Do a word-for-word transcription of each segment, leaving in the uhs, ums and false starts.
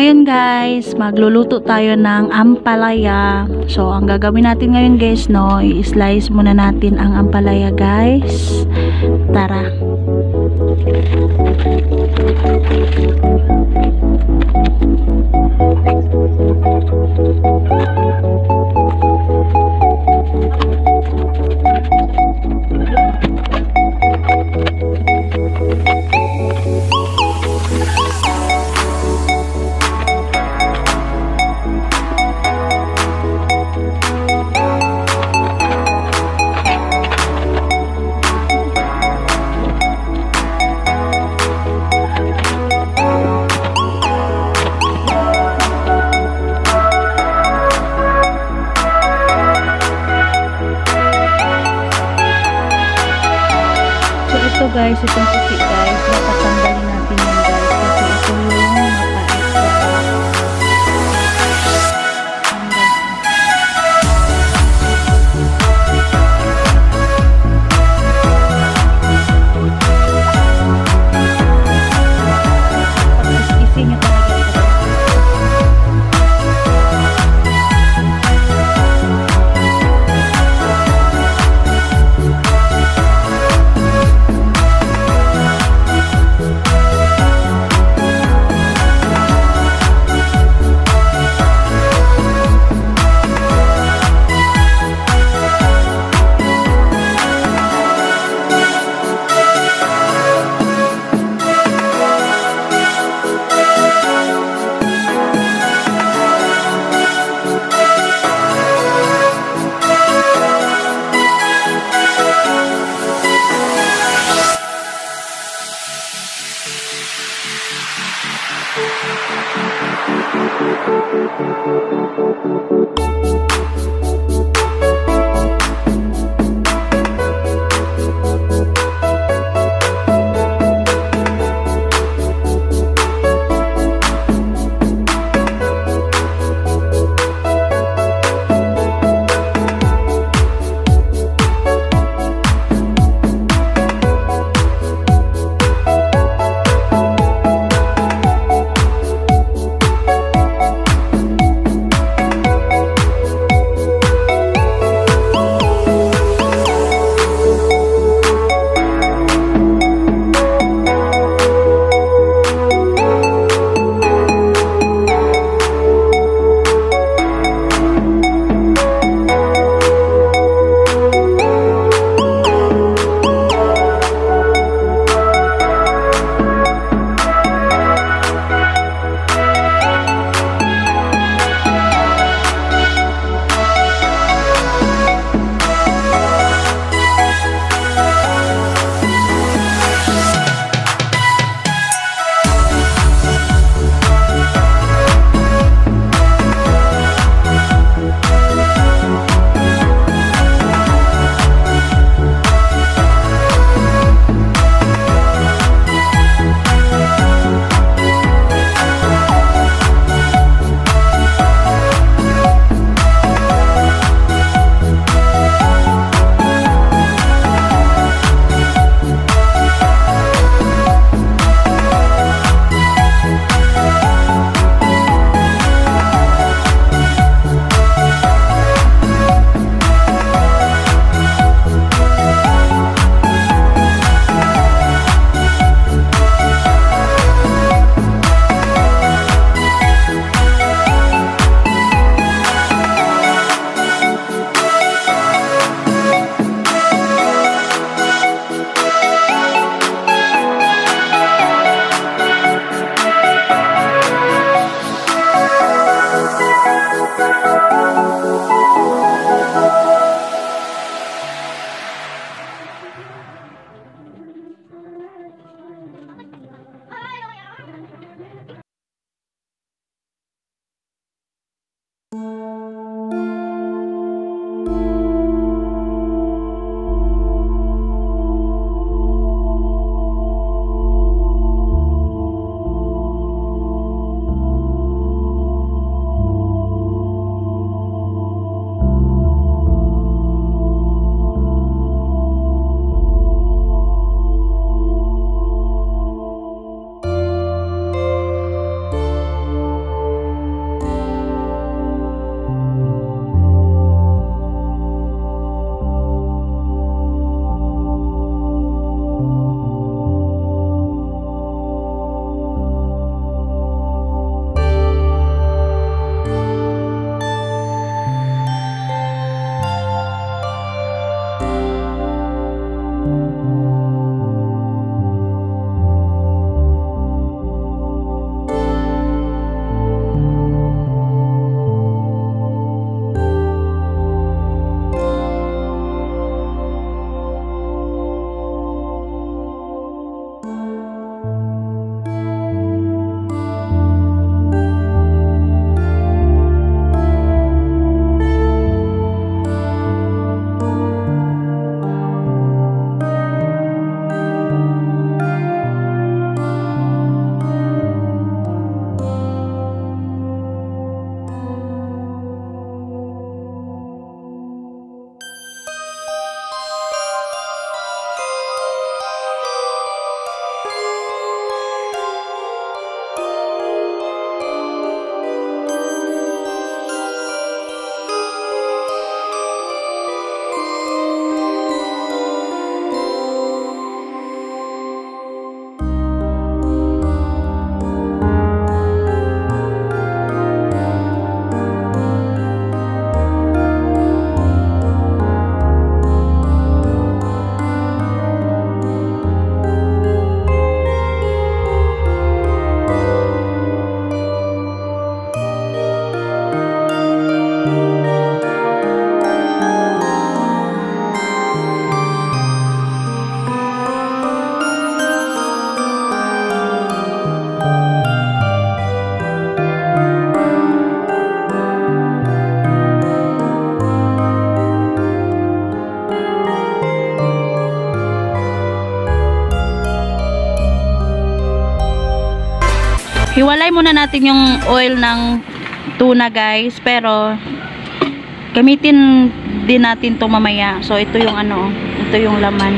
ngayon guys, magluluto tayo ng ampalaya. So, ang gagawin natin ngayon guys, no, i-slice muna natin ang ampalaya guys. Tara. Ito guys, itong puti guys, napatanggalin natin yun guys kasi ito yung mapait. Pag-isin nyo talaga ito. hiwalay muna natin yung oil ng tuna guys, pero gamitin din natin to mamaya. So ito yung ano, ito yung laman.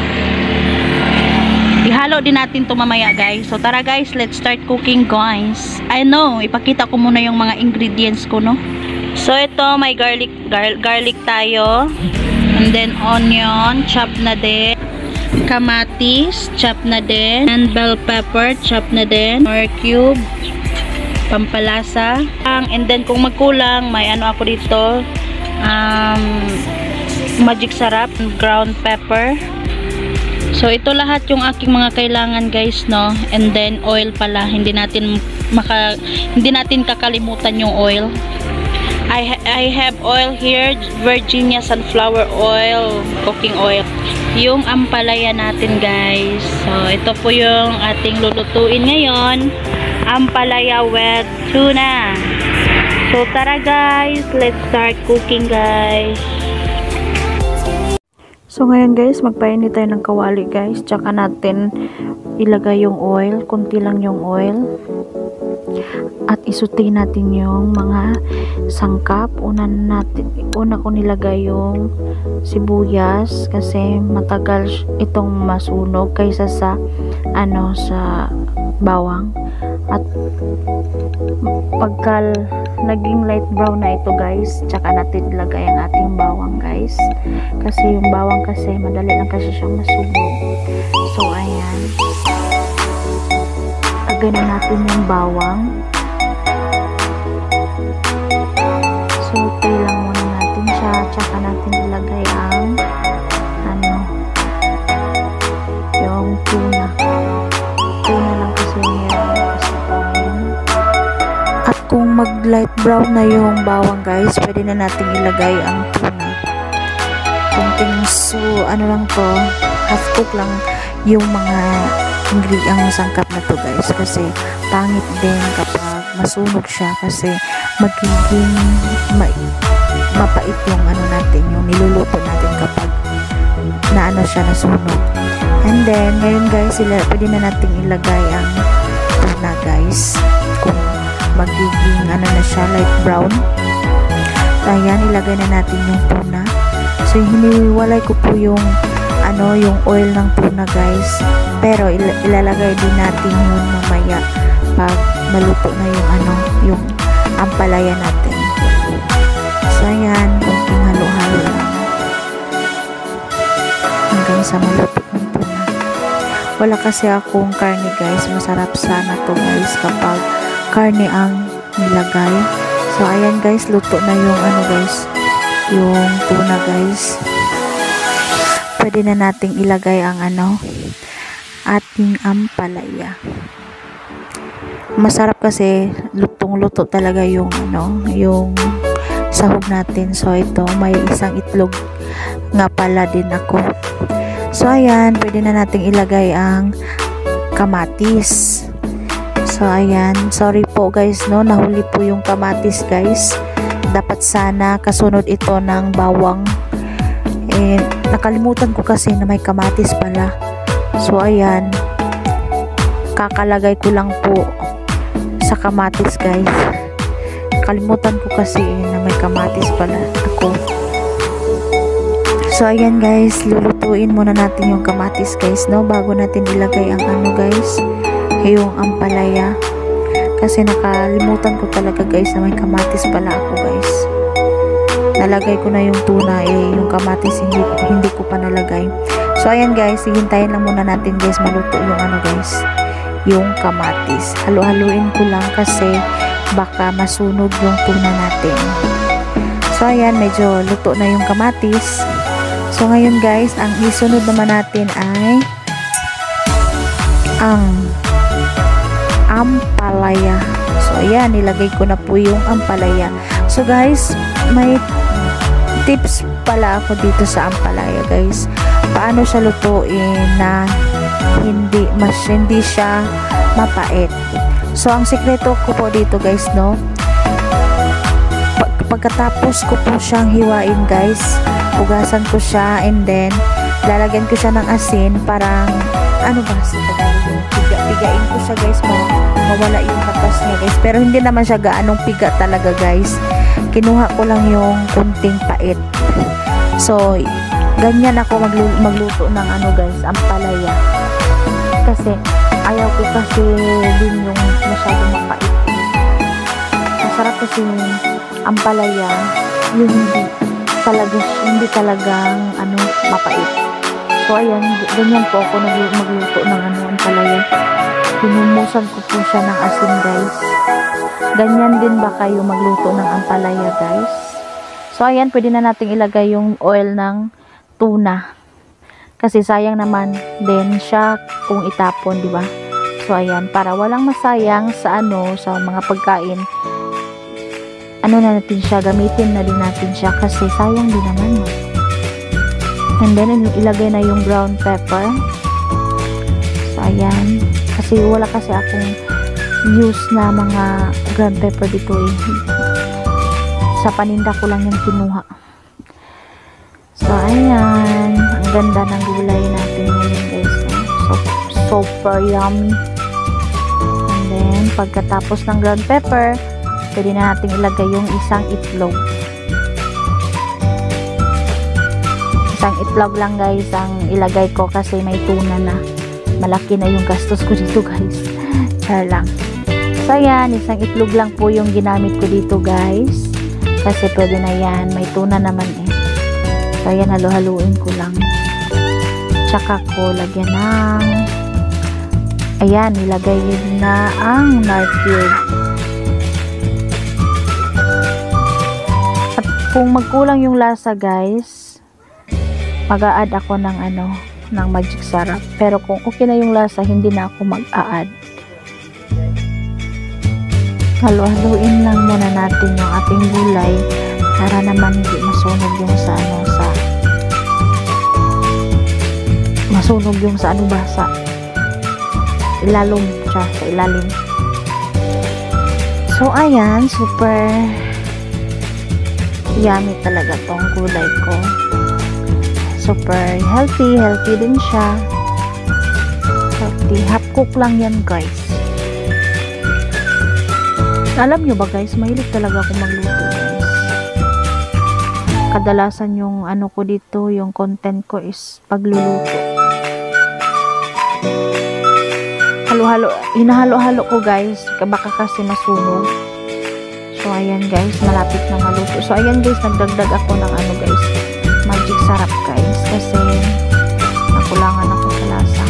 Ihalo din natin to mamaya guys. So tara guys, let's start cooking guys. I know, ipakita ko muna yung mga ingredients ko, no. So ito, may garlic gar garlic tayo, and then onion chop na din, kamatis chop na din, and bell pepper chop na din, or cube, pampalasa, and then kung magkulang may ano ako dito, um, magic sarap, ground pepper. So ito lahat yung aking mga kailangan guys, no. And then oil pala, hindi natin maka hindi natin kakalimutan yung oil. I ha I have oil here, Virginia sunflower oil, cooking oil. Yung ampalaya natin guys. So ito po yung ating lulutuin ngayon, ampalaya with tuna. So tara guys, let's start cooking guys. So ngayon guys, magpainit tayo ng kawali guys, tsaka natin ilagay yung oil, kunti lang yung oil, at isuti natin yung mga sangkap. Una natin, una ko nilagay yung sibuyas kasi matagal itong masunog kaysa sa ano, sa bawang. At pagka naging light brown na ito guys, tsaka natin ilagay ang ating bawang guys, kasi yung bawang kasi madali lang kasi siyang masunog. So ayan, agay na natin yung bawang. So tayo lang muna natin siya, tsaka natin ilagay ang ano, yung tuna. Tuna lang kasi meron. At kung mag light brown na yung bawang guys, pwede na natin ilagay ang tuna. Kunting so ano lang to, half cook lang yung mga ingredients sangkap na to guys, kasi pangit din kapag masunog siya, kasi magiging ma mapait yung ano natin, yung niluluto natin kapag na ano siya, nasunog. And then ngayon guys, sila, pwede na natin ilagay ang tuna guys. Kung magiging ano na siya, light brown, ayan, ilagay na natin yung tuna. So hiniwalay ko po yung ano, yung oil ng tuna guys, pero il ilalagay din natin yun mamaya pag maluto na yung ano, yung ampalaya natin. So ayan, kunting halo-halo lang hanggang sa maluto ng tuna. Wala kasi akong karne guys, masarap sana to guys kapag karne ang nilagay. So ayan guys, luto na yung ano guys, yung tuna guys. Pwede na nating ilagay ang ano, ating ampalaya. Masarap kasi lutong-luto talaga yung ano, yung sahog natin. So ito, may isang itlog nga pala din ako. So ayan, pwede na nating ilagay ang kamatis. So ayan, sorry po guys, no, nahuli po yung kamatis guys. Dapat sana kasunod ito ng bawang. Eh, nakalimutan ko kasi na may kamatis pala. So ayan, kakalagay ko lang po sa kamatis guys. Kalimutan ko kasi na may kamatis pala ako. So ayan guys, lulutuin muna natin yung kamatis guys, no, bago natin ilagay ang ano guys, yung ampalaya, kasi nakalimutan ko talaga guys na may kamatis pala ako guys. Nalagay ko na yung tuna, eh yung kamatis hindi, hindi ko pa nalagay. So ayan guys, hihintayin lang muna natin guys maluto yung ano guys, yung kamatis. Halu-haluin ko lang kasi baka masunog yung tuna natin. So ayan, medyo luto na yung kamatis. So ngayon guys, ang isunod naman natin ay ang ampalaya. So ayan, nilagay ko na po yung ampalaya. So guys, may tips pala ako dito sa ampalaya guys. Paano siya lutuin na hindi mas hindi siya mapait. So ang sikreto ko po dito guys, no, pag, pagkatapos ko po siyang hiwain guys, hugasan ko siya, and then lalagyan ko siya ng asin, parang ano ba sa Tagalog yung piga, pigain ko siya guys, ma mawala yung katas niya guys, pero hindi naman siya gaanong piga talaga guys. Kinuha ko lang yung kunting pait. So ganyan ako maglu magluto ng ano guys, ampalaya, kasi ayaw ko kasi din yung masyadong mapait. Masarap kasi yung ampalaya yung hindi talaga hindi talagang ano mapait. So ayan, ganyan po ako magluto ng ano ampalaya. Pinumusan ko po siya ng asin guys. Ganyan din ba kayo magluto ng ampalaya guys? So ayan, pwede na nating ilagay yung oil ng tuna. Kasi sayang naman din siya kung itapon, di ba? So ayan, para walang masayang sa ano, sa mga pagkain, ano na natin siya, gamitin na din natin siya kasi sayang din naman. No? And then ilagay na yung brown pepper. So ayan, kasi wala kasi akong use na mga ground pepper dito eh. Sa paninda ko lang yung kinuha. So ayan, ang ganda ng gulay natin ngayon guys. So super yummy. And then pagkatapos ng ground pepper, pwede na natin ilagay yung isang itlog. Isang itlog lang guys ang ilagay ko kasi may tuna na. Malaki na yung gastos ko dito guys. Char lang. So ayan, isang itlog lang po yung ginamit ko dito guys. Kasi pwede na yan. May tuna naman eh. So ayan, halo-haluin ko lang. Tsaka ko lagyan ng ayan, nilagay na ang nor cube. At kung magkulang yung lasa guys, mag-a-add ako ng ano, ng magic sarap. Pero kung okay na yung lasa, hindi na ako mag-a-add. Halo-haluin lang muna natin yung ating gulay para naman hindi masunog yung sa ano, sa masunog yung sa ano ba, sa ilalim siya, sa ilalim. So ayan, super yummy talaga tong gulay ko. Super healthy, healthy din siya. Healthy, half cook lang yan guys. Alam nyo ba guys, mahilig talaga ako magluto guys. Kadalasan yung ano ko dito, yung content ko is pagluluto. Halo-halo, hinahalo-halo ko guys, baka kasi masunog. So ayan guys, malapit na maluto. So ayan guys, nagdagdag ako ng ano guys, magic sarap guys, kasi nakulangan ako sa lasa.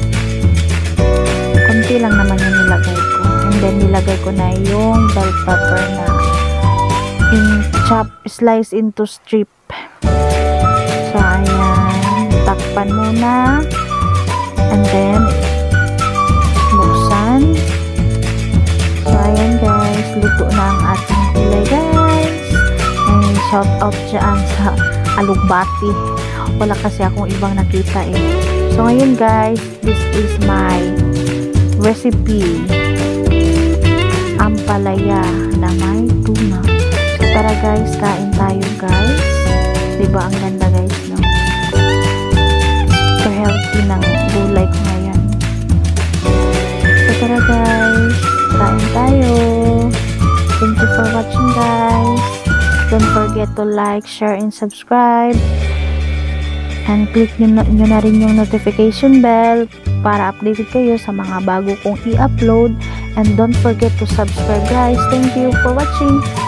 Konti lang naman yung nilagay ko. And then nilagay ko na yung bell pepper na in chop, slice into strip. So ayan, takpan muna. And then buksan. So ayan guys, luto na ang ating gulay guys. And shout out dyan sa alugbati. Wala kasi akong ibang nakita eh. So ngayon guys, this is my recipe ampalaya na may tuna. So tara guys, kain tayo guys. Diba ang ganda guys, no? Super healthy ng gulay ko ngayon. So tara guys, kain tayo. Thank you for watching guys. Don't forget to like, share, and subscribe. And click nyo na, nyo na rin yung notification bell para updated kayo sa mga bago kong i-upload. And don't forget to subscribe guys. Thank you for watching.